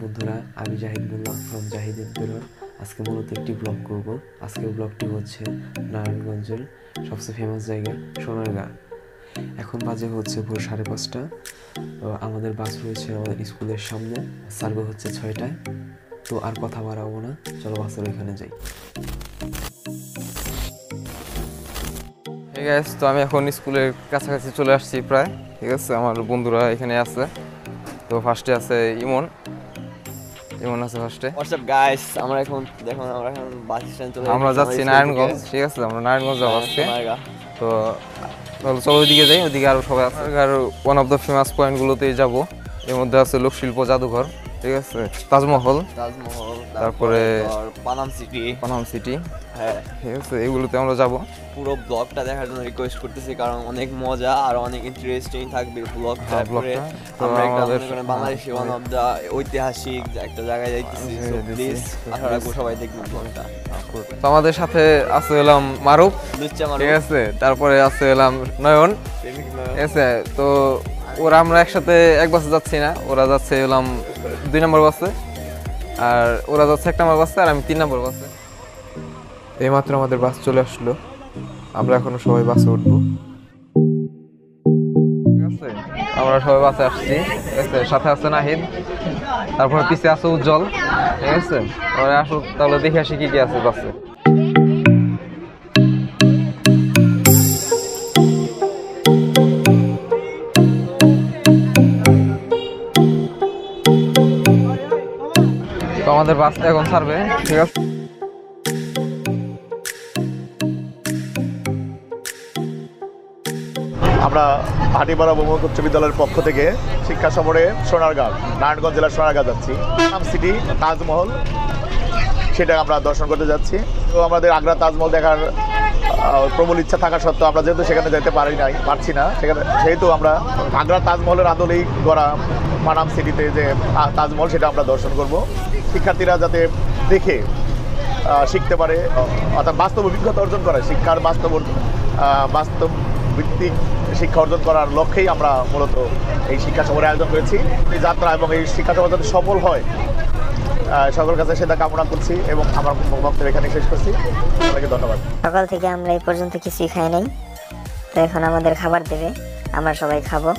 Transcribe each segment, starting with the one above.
বন্ধুরা, আমি জাহিদ বললাম ফ্রম জাহিদ এন্টুরার। আজকে মূলত একটি ব্লগ করব। আজকের ব্লগটি হচ্ছে নারায়ণগঞ্জের সবচেয়ে ফেমাস জায়গা সোনারগাঁ। এখন বাজে হচ্ছে ভোর 5:30। আমাদের বাস রয়েছে আমাদের স্কুলের সামনে, সার্ভে হচ্ছে 6টায়। তো আর কথা বাড়াবো না, চলো বাসের ওইখানে যাই। ঠিক আছে, তো আমি এখন স্কুলের কাছাকাছি চলে আসছি প্রায়। ঠিক আছে, আমার বন্ধুরা এখানে আছে। তো ফার্স্টে আছে ইমন আছে ফার্স্টে। হোয়াটসঅ্যাপ গাইস, আমরা এখন দেখুন আমরা এখন বাস স্ট্যান্ড চলে আমরা যাচ্ছি নারায়ণগঞ্জ। ঠিক আছে, আমরা নারায়ণগঞ্জ যাবো আজকে। তো চলো ওইদিকে যাই, ওইদিকে আরো সবাই আছে। আর ওয়ান অফ দ্য ফেমাস পয়েন্টগুলোতেই যাবো। এর মধ্যে আছে লোকশিল্প জাদুঘর, ঠিক আছে, তাজমহল, তারপরে পানাম সিটি। হ্যাঁ, ঠিক আছে, এগুলোতে আমরা যাবো। পুরো ব্লগটা দেখার জন্য রিকোয়েস্ট করতেছি, কারণ অনেক মজা আর অনেক ইন্টারেস্টিং থাকবে ব্লগটা। তো আমরা আমাদের বাংলাদেশে ওয়ান অফ দ্য ঐতিহাসিক একটা জায়গায় যাইতেছি, সো প্লিজ আশা রাখবো সবাই দেখবেন ব্লগটা। তো আমাদের সাথে আছে হলাম মারুফ, ঠিক আছে, তারপরে আছে হলাম নয়ন, ঠিক আছে। তো ওরা আমরা একসাথে এক বাসে যাচ্ছি না, ওরা যাচ্ছে হলাম 2 নম্বর বাসে, আর ওরা যাচ্ছে 1 নম্বর বাসে, আর আমি 3 নম্বর বাসে। এইমাত্র আমাদের বাস চলে আসলো, আমরা এখনো সবাই বাসে উঠবো। ঠিক আছে, আমরা সবাই বাসে আসছি। ঠিক আছে, সাথে আছে নাহিদ, তারপরে পিছে আছে উজ্জ্বল। ঠিক আছে, ওরা আসুক, তাহলে দেখে আসি কি কি আছে বাসে। তো আমাদের বাস এখন ছাড়বে। ঠিক আছে, আমরা হাটিপাড়া বহুমুখী উচ্চ বিদ্যালয়ের পক্ষ থেকে শিক্ষা সফরে সোনারগাঁ, নারায়ণগঞ্জ জেলার সোনারগাঁ যাচ্ছি। পানাম সিটি, তাজমহল, সেটা আমরা দর্শন করতে যাচ্ছি। তো আমাদের আগ্রা তাজমহল দেখার প্রবল ইচ্ছা থাকা সত্ত্বেও আমরা যেহেতু সেখানে যেতে পারছি না, সেহেতু আমরা আগ্রা তাজমহলের আদলেই গড়া পানাম সিটিতে যে তাজমহল, সেটা আমরা দর্শন করব। শিক্ষার্থীরা যাতে দেখে শিখতে পারে, অর্থাৎ বাস্তব অভিজ্ঞতা অর্জন করে, শিক্ষার বাস্তব ভিত্তিক শিক্ষা অর্জন করার লক্ষ্যেই আমরা মূলত এই শিক্ষা সফরের আয়োজন করেছি। এই যাত্রা এবং এই শিক্ষা সফর যাতে সফল হয়, সকলের কাছে সেটা কামনা করছি এবং আমার বক্তব্য এখানে শেষ করছি। সবাইকে ধন্যবাদ। সকাল থেকে আমরা এই পর্যন্ত কিছুই খাই নাই, তো এখন আমাদের খাবার দেবে, আমরা সবাই খাবো।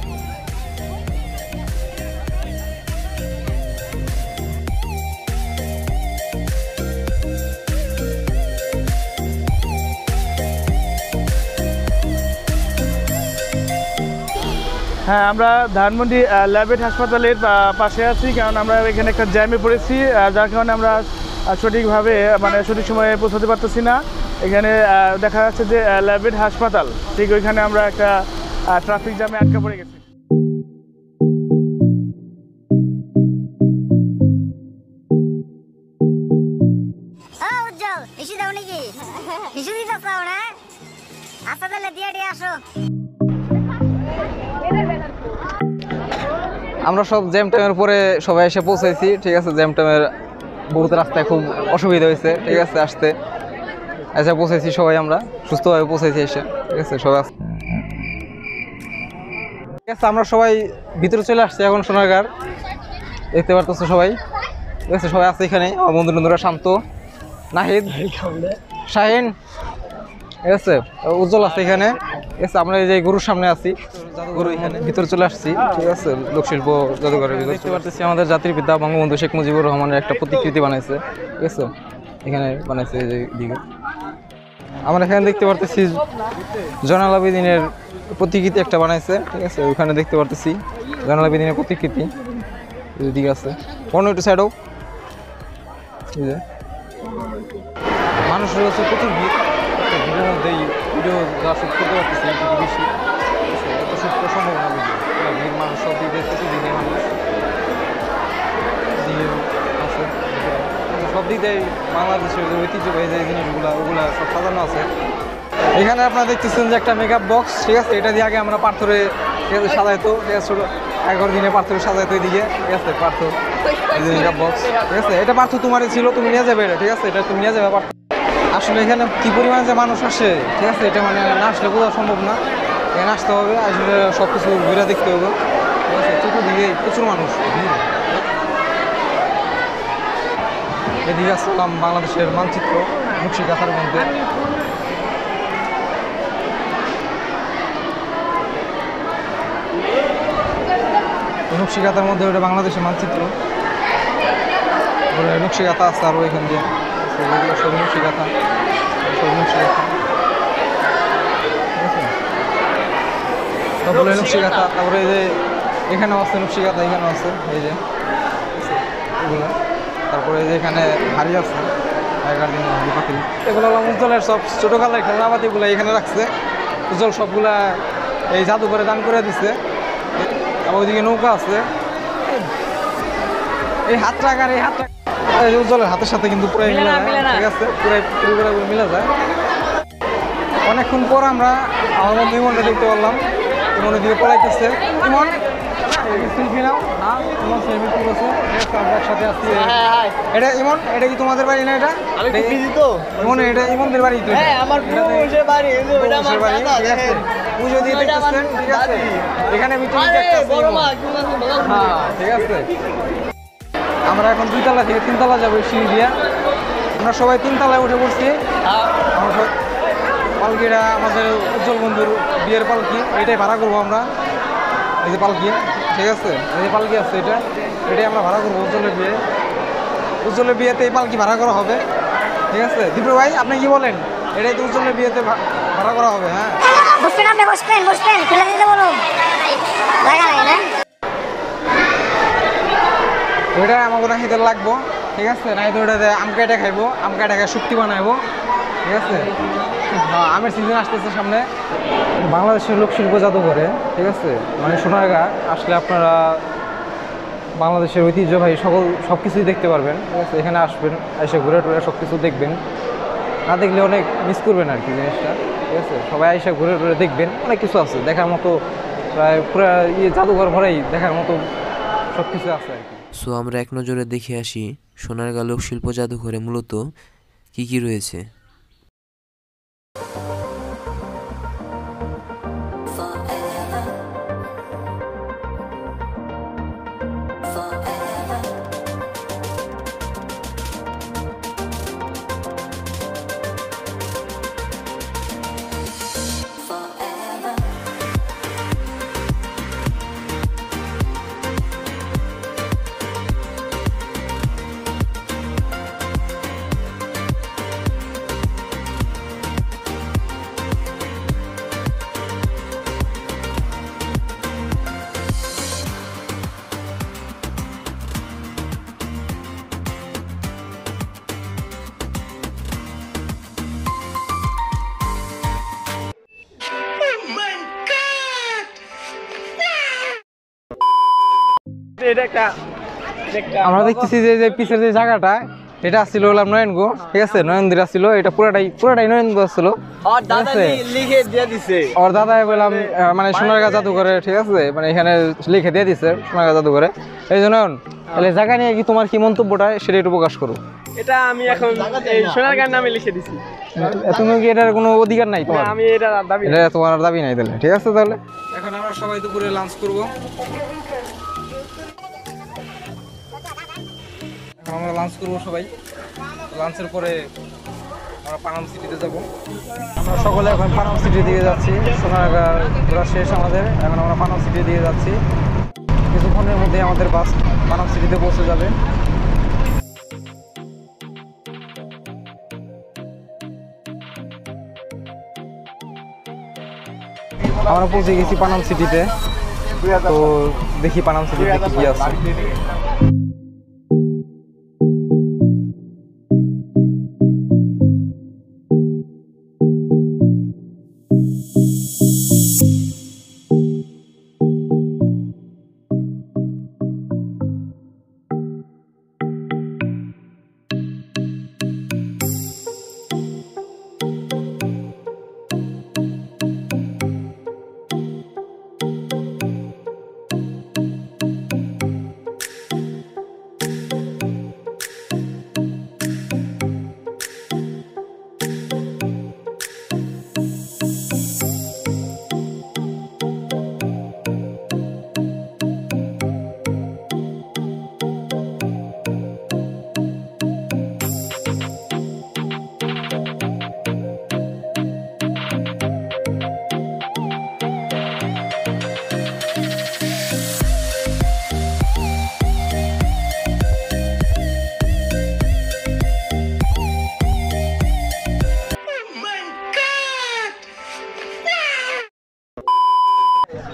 হ্যাঁ, আমরা ধানমন্ডি ল্যাবেট হাসপাতালের পাশে আছি, কারণ আমরা এখানে একটা জ্যামে পড়েছি, যার কারণে আমরা সঠিকভাবে সঠিক সময়ে পৌঁছাতে পারতেছি না। এখানে দেখা যাচ্ছে যে ল্যাবেট হাসপাতাল, ঠিক ওইখানে আমরা একটা ট্রাফিক জ্যামে আটকা পড়ে গেছি। আমরা সব জ্যাম টাইমের পরে সবাই এসে পৌঁছেছি। ঠিক আছে, জ্যাম টাইমের বহুত রাস্তায় খুব অসুবিধা হয়েছে। ঠিক আছে, আসতে এসে পৌঁছেছি সবাই, আমরা সুস্থভাবে পৌঁছেছি এসে। ঠিক আছে, সবাই ঠিক আছে, আমরা সবাই ভিতরে চলে আসছি এখন সোনারগাঁর, দেখতে পারতেছো সবাই। ঠিক আছে, সবাই আছে এখানে, আমার বন্ধুরা শান্ত, নাহিদ, শাহিন, ঠিক আছে, উজ্জ্বল আছে এখানে। ঠিক আছে, আমরা এই যে গরুর সামনে আছি, জাদুঘর এখানে ভিতরে চলে আসছি। ঠিক আছে, লোকশিল্প জাদুঘরের ভিতরে দেখতে পারতেছি আমাদের জাতির পিতা বঙ্গবন্ধু শেখ মুজিবুর রহমানের একটা প্রতিকৃতি বানাইছে। ঠিক আছে, এখানে বানাইছে এই দিকে। আমরা এখানে দেখতে পারতেছি জয়নাল আবেদিনের প্রতিকৃতি একটা বানাইছে। ঠিক আছে, ওখানে দেখতে পারতেছি জয়নাল আবেদিনের প্রতিকৃতি, দিকে আছে। অন্য একটু সাইডও মানুষের হচ্ছে প্রচুর ভিড়, ভিড়ের মধ্যেই ভিডিও যা শুট করতে পারতেছি এদিকে বেশি। এত শুট করা সম্ভব না, ভিড় মানুষ সব দিকে প্রচুর দিকে মানুষ আছে, সব দিক দিয়ে বাংলাদেশের যে ঐতিহ্যবাহী যে জিনিসগুলো ওগুলো সব সাজানো আছে। এখানে আপনারা দেখতেছেন যে একটা মেকআপ বক্স। ঠিক আছে, এটা দিয়ে আগে আমরা পাথরে, ঠিক আছে, সাজাইতো। ঠিক আছে, 11 দিনে পাথরে সাজাইতো এদিকে। ঠিক আছে, পাথর মেকআপ বক্স। ঠিক আছে, এটা পাথর তোমারই ছিল, তুমি নিয়ে যাবে এটা। ঠিক আছে, এটা তুমি নিয়ে যাবে পাথর। আসলে এখানে কি পরিমাণে যে মানুষ আসে, ঠিক আছে, এটা না আসলে বোঝা সম্ভব না। এখানে আসতে হবে, আসলে সব কিছু ঘুরে দেখতে হবে। ঠিক আছে, চতুর্দিকে প্রচুর মানুষ, এদিকে আসলাম বাংলাদেশের মানচিত্র নকশিকাঁথার মধ্যে। নকশিকাঁথার মধ্যে ওটা বাংলাদেশের মানচিত্র, নকশিকাঁথা আছে আরও এখান দিয়ে সব নকশিকাঁথা, সব নকশিকাঁথা, ঠিক আছে, সবগুলো নকশিকাঁথা। তারপরে এই যে এখানেও আছে নকশিকাঁথা, এখানেও আছে এই যে এগুলো। তারপরে এই যে এখানে হাড়ি আছে, আগেকার দিনের হাড়ি পাতিল। এগুলো হলো উজ্জ্বলের সব ছোটোকালের খেলনাপাতিগুলো এখানে রাখছে। উজ্জ্বল সবগুলা এই জাদুঘরে দান করে দিচ্ছে। আবার ওইদিকে নৌকা আছে, এই হাত রাখার এই হাত উজ্জ্বলের হাতের সাথে কিন্তু পুরাই মিলে যায়, ঠিক আছে, পুরাই মিলে যায়। অনেকক্ষণ পর আমরা আমার বন্ধু ইমনটা দেখতে পারলাম। ইমনের দিকে পলাইতেছে। ইমন সেলফি নাও, ইমন সেলফি তুলেছে, আমরা একসাথে আসছি। এটা ইমন, এটা কি তোমাদের বাড়ি না? এটা ইমন, এটা ইমনদের বাড়ি তো। পুজো দিয়ে দেখতেছেন, ঠিক আছে, এখানে ঠিক আছে। আমরা এখন 2 তলা থেকে 3 তলা যাবো সিঁড়ি দিয়ে। আমরা সবাই 3 তলায় উঠে পড়ছি। আমরা পালকিটা আমাদের উজ্জ্বল বন্ধুর বিয়ের পালকি, এটাই ভাড়া করবো আমরা। এই যে পালকি, ঠিক আছে, এই যে পালকি আছে, এটাই আমরা ভাড়া করবো উজ্জ্বলের বিয়েতে এই পালকি ভাড়া করা হবে, ঠিক আছে। দীপ্র ভাই আপনি কি বলেন? এটাই তো উজ্জ্বলের বিয়েতে ভাড়া করা হবে। হ্যাঁ, বসবেন আপনি, বসবেন ফেলে দিতে বলুন, লাগা নাই না? ওইটাই আমাকে নাহিতে লাগবো, ঠিক আছে। নাই তো ওটাতে আম কাটা খাইবো, আম কাটা খাই শুক্তি বানাইবো, ঠিক আছে। হ্যাঁ, আমের সিজন আসতেছে সামনে। বাংলাদেশের লোকশিল্প জাদুঘরে, ঠিক আছে, মানে সোনারগাঁ আসলে আপনারা বাংলাদেশের ঐতিহ্যবাহী সব কিছুই দেখতে পারবেন, ঠিক আছে। এখানে আসবেন, এসে ঘুরে টুরে সব কিছু দেখবেন। না দেখলে অনেক মিস করবেন আর কি জিনিসটা, ঠিক আছে। সবাই এসে ঘুরে টুরে দেখবেন, অনেক কিছু আছে দেখার মতো, প্রায় পুরো জাদুঘর ভরাই দেখার মতো সব কিছু আছে আর কি। সো আমরা এক নজরে দেখে আসি সোনারগাঁ লোকশিল্প জাদুঘরে মূলত কি কি রয়েছে। আমরা দেখতেছি যে পিছের যে জায়গাটা, এটা আসছিল হলাম নয়নগো, ঠিক আছে, নয়নদির আসছিল। এটা পুরাটাই নয়নগো আসছিল, ওর দাদা বললাম মানে সোনারগাঁ জাদুঘরে, ঠিক আছে, মানে এখানে লিখে দিয়ে দিছে সোনারগাঁ জাদুঘরে। এই জন্য তাহলে জায়গা নিয়ে কি তোমার কি মন্তব্যটা সেটা একটু প্রকাশ করো। এটা আমি এখন এই সোনারগাঁর নামে লিখে দিছি। তুমি কি এটার কোনো অধিকার নাই তোমার? আমি এটা দাবি, এটা তোমার দাবি নাই তাহলে, ঠিক আছে। তাহলে এখন আমরা সবাই দুপুরে লাঞ্চ করবো। এখন আমরা লাঞ্চ করবো সবাই। লাঞ্চের পরে আমরা পানাম সিটিতে যাব। আমরা সকলে এখন পানাম সিটির দিকে যাচ্ছি। সোনারগাঁ ঘোরা শেষ আমাদের, এখন আমরা পানাম সিটির দিকে যাচ্ছি। কিছুক্ষণের মধ্যে আমাদের বাস পানাম সিটিতে পৌঁছে যাবে। আমরা পৌঁছে গেছি পানাম সিটিতে। তো দেখি পানাম সিটিতে কি আছে।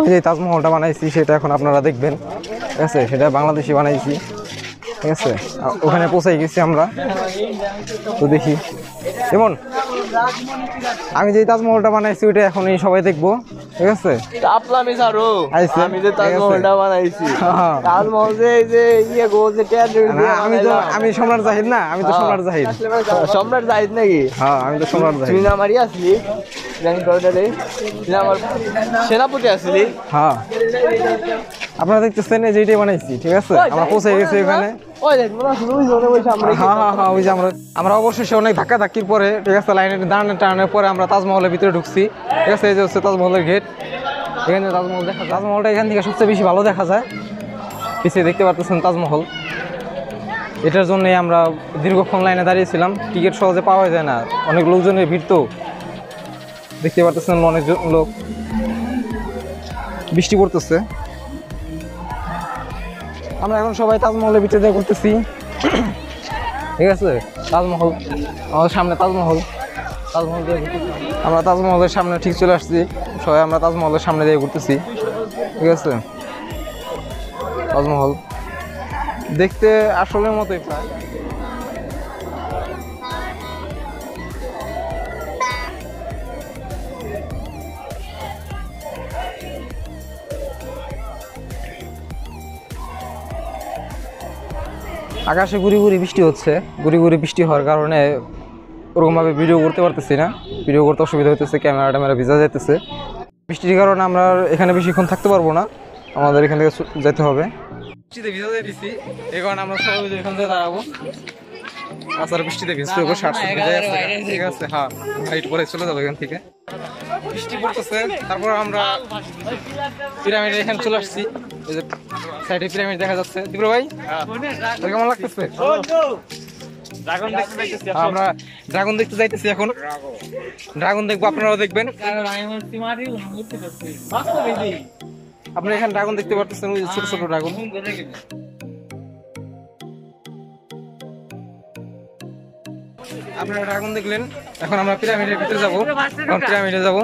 আমি যে তাজমহলটা বানাইছি সেটা এখন আপনারা দেখবেন, ঠিক আছে? সেটা বাংলাদেশি বানাইছি, ঠিক আছে? ওখানে পৌঁছাই গেছি আমরা, তো দেখি যেমন আমি যে তাজমহলটা বানাইছি ওইটা এখন সবাই দেখবো, ঠিক আছে? আমি যে তাজমহলটা বানাইছি, তাজমহল যে এই যে ইয়ে গো যে আমি সম্রাট জাহিদ না, আমি তো সম্রাট জাহিদ। সম্রাট জাহিদ নাকি? হ্যাঁ আমি তো সম্রাট জাহিদ। তুই না মারি আসলি আমার সেনাপতি আসলি। হ্যাঁ আপনারা দেখতেছেন এই যেটাই বানাইছি, ঠিক আছে? আমরা পৌঁছে গেছি ওখানে। হ্যাঁ হ্যাঁ হ্যাঁ ওই যে আমরা অবশেষে অনেক ধাক্কা ধাক্কির পরে, ঠিক আছে, লাইনে টানানোর পরে আমরা তাজমহলের ভিতরে ঢুকছি, ঠিক আছে? এই যে হচ্ছে তাজমহলের গেট, এখানে তাজমহল দেখা, তাজমহলটা এখান থেকে সবচেয়ে বেশি ভালো দেখা যায়। পিছিয়ে দেখতে পাচ্ছেন তাজমহল, এটার জন্যই আমরা দীর্ঘক্ষণ লাইনে দাঁড়িয়েছিলাম, টিকিট সহজে পাওয়া যায় না, অনেক লোকজনের ভিড়, তো দেখতে পাচ্ছেন অনেক লোক, বৃষ্টি পড়তেছে। আমরা এখন সবাই তাজমহলের ভিতরে দিয়ে করতেছি, ঠিক আছে? তাজমহল আমাদের সামনে, তাজমহল দিয়ে আমরা তাজমহলের সামনে ঠিক চলে আসছি, সবাই আমরা তাজমহলের সামনে দিয়ে ঘুরতেছি, ঠিক আছে? তাজমহল দেখতে আসলের মতোই প্রায়। আকাশে গুড়ি গুড়ি বৃষ্টি হচ্ছে, গুড়ি গুড়ি বৃষ্টি হওয়ার কারণে ওরকমভাবে ভিডিও করতে পারতেছি না, ভিডিও করতে অসুবিধা হতেছে, ক্যামেরা ভিজা যাইতেছে। বৃষ্টির কারণে আমরা আর এখানে বেশিক্ষণ থাকতে পারবো না, আমাদের এখান থেকে যেতে হবে। বৃষ্টিতে ভিজা যাইতেছি, এই কারণে আমরা সবাই এখান থেকে দাঁড়াবো। আচ্ছা বৃষ্টিতে ভিজতে হবে, ঠিক আছে? হ্যাঁ হাইট পরে চলে যাবো এখান থেকে। বৃষ্টি পড়তেছে, তারপর আমরা পিরামিড এখানে চলে আসছি, এই যে সাইডে পিরামিড দেখা যাচ্ছে। দীপ্র ভাই কেমন লাগতেছে? আমরা ড্রাগন দেখতে যাইতেছি এখন, ড্রাগন দেখবো, আপনারাও দেখবেন। আপনারা এখানে ড্রাগন দেখতে পারতেছেন, ওই ছোট ছোট ড্রাগন। আপনারা ড্রাগন দেখলেন, এখন আমরা পিরামিডের ভিতরে যাবো, পিরামিডে যাবো,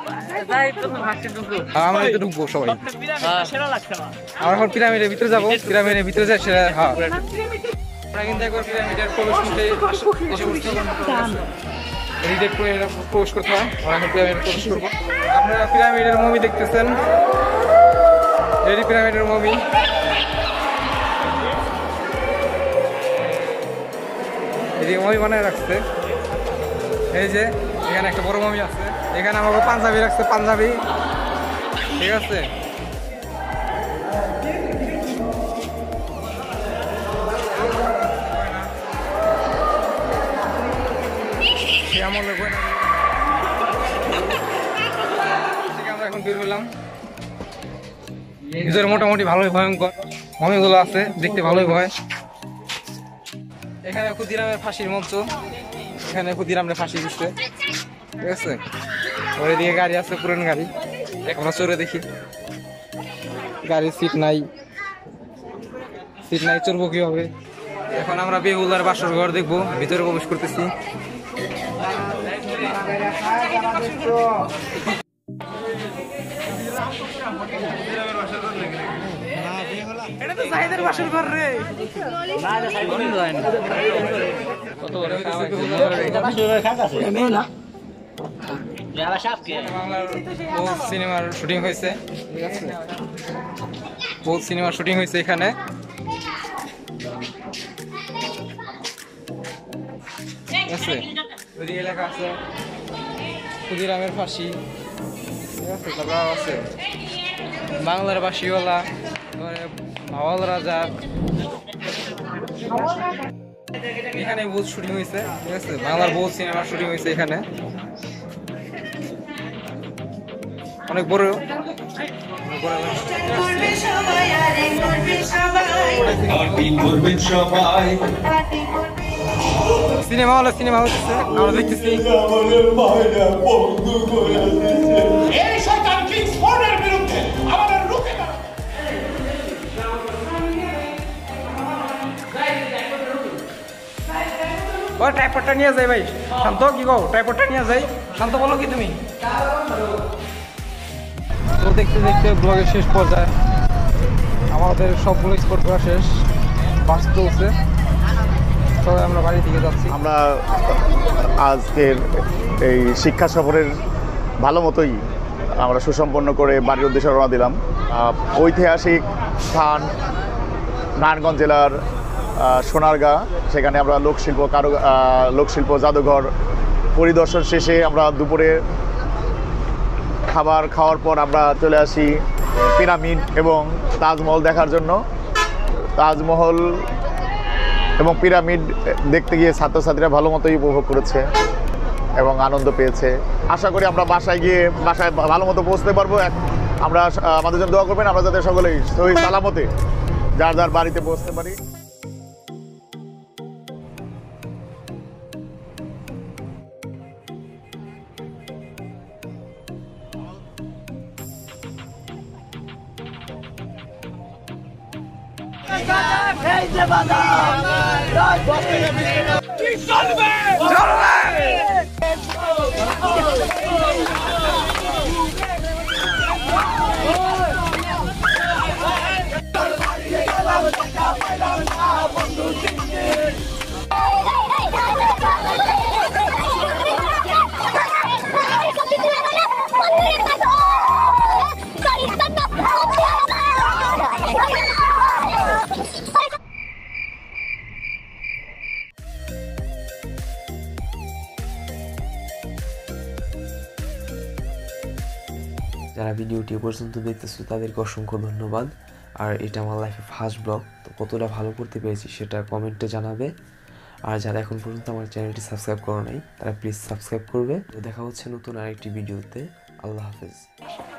আমরা একটু ঢুকবো সবাই। আমরা এখন পিরামিডের ভিতরে যাবো, পিরামিডের ভিতরে যাই সেটা। হ্যাঁ আমরা কিন্তু একবার পিরামিডের প্রবেশ করতে এসে পড়ছি, রিজেক্ট করে প্রবেশ করতে হয়। আমরা এখন পিরামিডে প্রবেশ করবো। আপনারা পিরামিডের মুভি দেখতেছেন, এই পিরামিডের মুভি। এদিকে মমি বানায় রাখছে, এই যে এখানে একটা বড় মমি আছে, এখানে আমাকে পাঞ্জাবি রাখছে, পাঞ্জাবি, ঠিক আছে? আমরা এখন বের হলাম, ভিতরে মোটামুটি ভালোই ভয়ঙ্কর মমিগুলো আছে, দেখতে ভালোই ভয়। এখানে ক্ষুদিরামের ফাঁসির মঞ্চ, এখানে ক্ষুদিরামের ফাঁসি দিচ্ছে, ঠিক আছে? ওর এদিকে গাড়ি আছে, পুরান গাড়ি, আমরা চড়ে দেখি। গাড়ির সিট নাই, চড়বো কিভাবে? এখন আমরা বেহুলার বাসর ঘর দেখবো, ভিতরে প্রবেশ করতেছি। এটা তো জাহিদের বাসর ঘর রে। সিনেমার শুটিং হয়েছে, ঠিক আছে? বহুত সিনেমার শুটিং হয়েছে এখানে। লেখা আছে ক্ষুদিরামের ফাঁসি, ঠিক আছে? তারপর আছে বাংলার বাসিওয়ালা, ভাওয়াল রাজা, এখানে বহুত শুটিং হয়েছে, ঠিক আছে? বাংলার বহুত সিনেমার শুটিং হয়েছে এখানে, অনেক বড়। সিনেমা হলে সিনেমা হচ্ছে, আমরা দেখতেছি। ও ট্রাইপডটা নিয়ে যাই ভাই, শান্ত কি কও? ট্রাইপডটা নিয়ে যাই, শান্ত বলো কি তুমি? তো দেখতে দেখতে ব্লগের শেষ পর্যায়ে আমাদের সবগুলো স্পট করা শেষ, বাস চলছে, সবাই আমরা বাড়ির দিকে যাচ্ছি। আমরা আজকের এই শিক্ষা সফরের ভালো মতোই আমরা সুসম্পন্ন করে বাড়ির উদ্দেশ্যে রওনা দিলাম। ঐতিহাসিক স্থান নারায়ণগঞ্জ জেলার সোনারগাঁ, সেখানে আমরা লোকশিল্প জাদুঘর পরিদর্শন শেষে আমরা দুপুরে খাবার খাওয়ার পর আমরা চলে আসি পিরামিড এবং তাজমহল দেখার জন্য। তাজমহল এবং পিরামিড দেখতে গিয়ে ছাত্রছাত্রীরা ভালো মতোই উপভোগ করেছে এবং আনন্দ পেয়েছে। আশা করি আমরা বাসায় ভালো মতো পৌঁছতে পারবো। আমরা আমাদের জন্য দোয়া করবেন, আমরা যাতে সকলেই সহি সালামতে যার যার বাড়িতে পৌঁছতে পারি। যারা ভিডিওটি পর্যন্ত দেখতেছো তাদেরকে অসংখ্য ধন্যবাদ। আর এটা আমার লাইফে ফার্স্ট ব্লগ, তো কতটা ভালো করতে পেরেছি সেটা কমেন্টে জানাবে। আর যারা এখন পর্যন্ত আমার চ্যানেলটি সাবস্ক্রাইব করো নাই তারা প্লিজ সাবস্ক্রাইব করবে। তো দেখা হচ্ছে নতুন আরেকটি ভিডিওতে। আল্লাহ হাফেজ।